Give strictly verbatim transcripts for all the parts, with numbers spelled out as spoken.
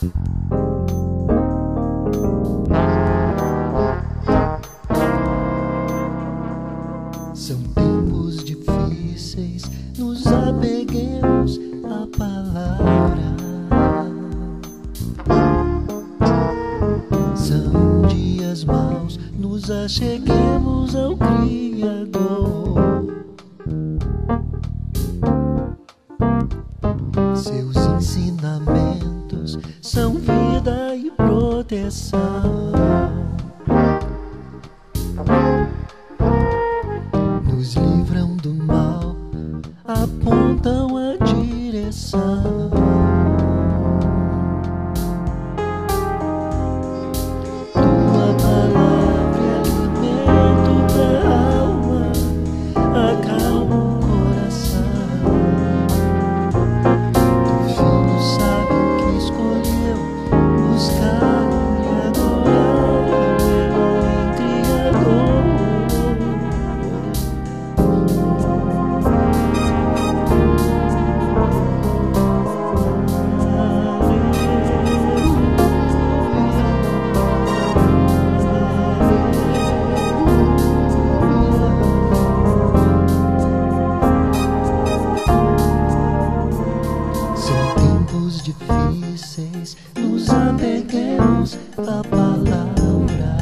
São tempos difíceis, nos apeguemos à palavra. São dias maus, nos acheguemos ao Criador. Seus ensinamentos são vida e proteção. Nos livram do mal, apontam a direção. Tua palavra é alimento pra alma, acalma o coração. Do filho sábio que escolheu, buscar e adorar o Elohim Criador. Difíceis, nos apeguemos à palavra.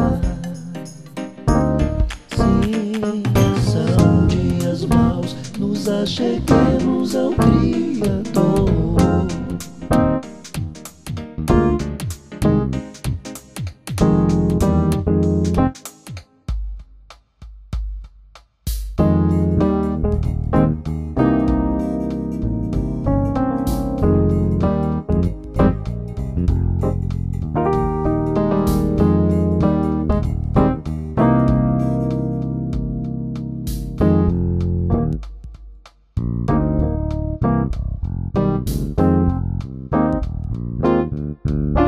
Sim, são dias maus, nos acheguemos ao Criador. Música